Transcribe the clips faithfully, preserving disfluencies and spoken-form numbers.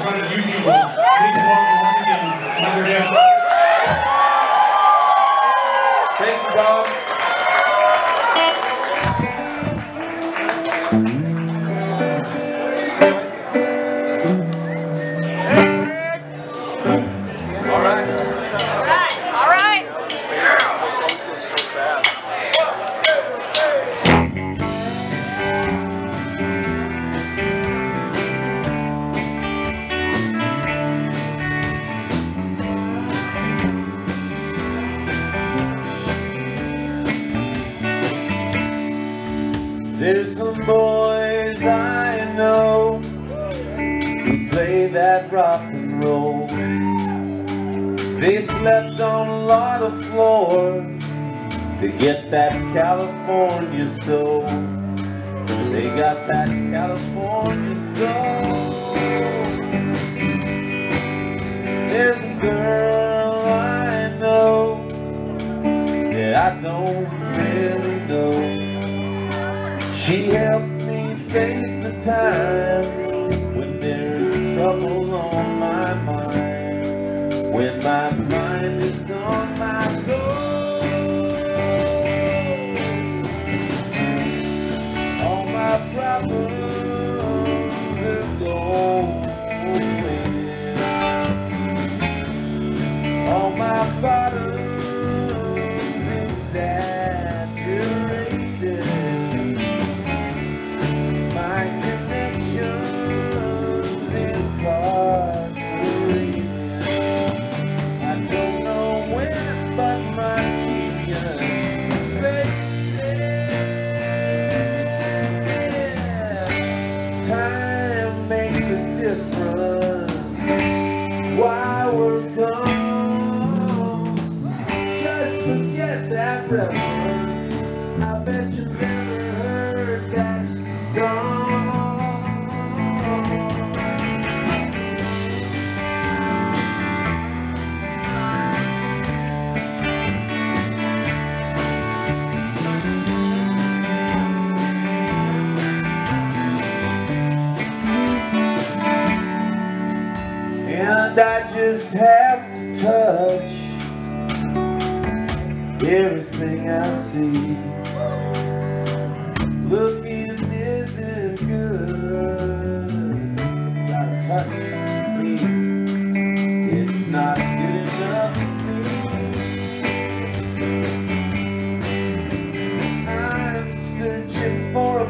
front of you people, please welcome once again, Mother Dance. Thank you, Bob. All right. All right. All right. There's some boys I know who play that rock and roll. They slept on a lot of floors to get that California soul. They got that California soul. There's a girl I know that I don't really know. She helps me face the time when there's trouble on my mind, when my mind is on my soul. All my problems are gone. All my bottoms exaggerated. My connections incarcerated. I don't know when, but my genius faded. Time makes a difference. Why we're gone? Just forget that reference. I bet you never heard that song. And I just have to touch everything I see. Looking isn't good. Gotta touch me. It's not good enough for me. I'm searching for a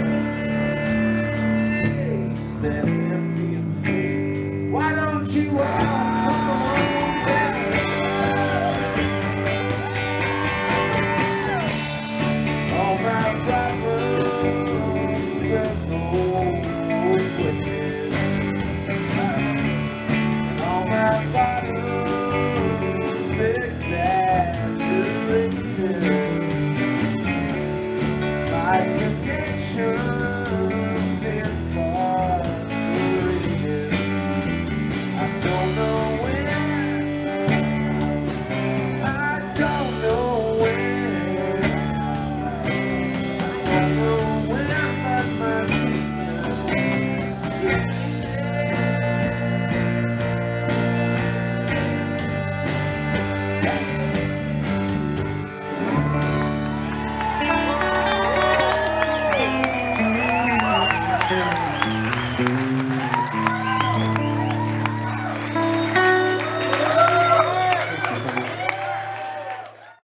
place that's empty and free. Why don't you all come on back? All my problems are gone wicked. All my bottoms exaggerated. My connections incarcerated. I don't know when. I don't know when. I don't know when, but my genius